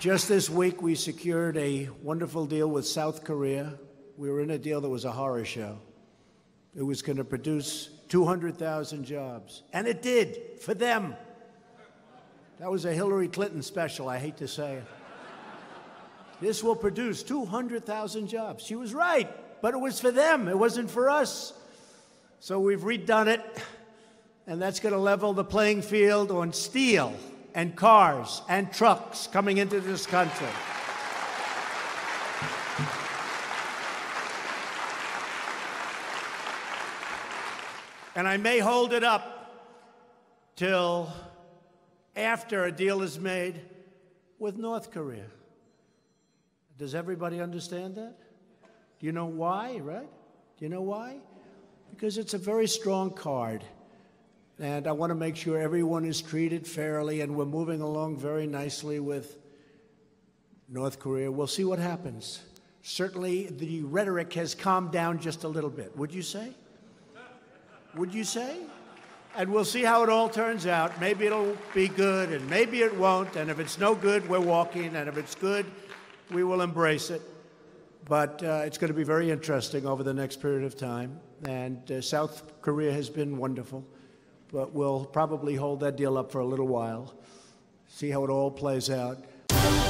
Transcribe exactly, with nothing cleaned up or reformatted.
Just this week, we secured a wonderful deal with South Korea. We were in a deal that was a horror show. It was going to produce two hundred thousand jobs, and it did, for them. That was a Hillary Clinton special, I hate to say it. This will produce two hundred thousand jobs. She was right, but it was for them. It wasn't for us. So we've redone it, and that's going to level the playing field on steel and cars and trucks coming into this country. And I may hold it up till after a deal is made with North Korea. Does everybody understand that? Do you know why, right? Do you know why? Because it's a very strong card. And I want to make sure everyone is treated fairly, and we're moving along very nicely with North Korea. We'll see what happens. Certainly, the rhetoric has calmed down just a little bit. Would you say? Would you say? And we'll see how it all turns out. Maybe it'll be good, and maybe it won't. And if it's no good, we're walking. And if it's good, we will embrace it. But uh, it's going to be very interesting over the next period of time. And uh, South Korea has been wonderful. But we'll probably hold that deal up for a little while, see how it all plays out.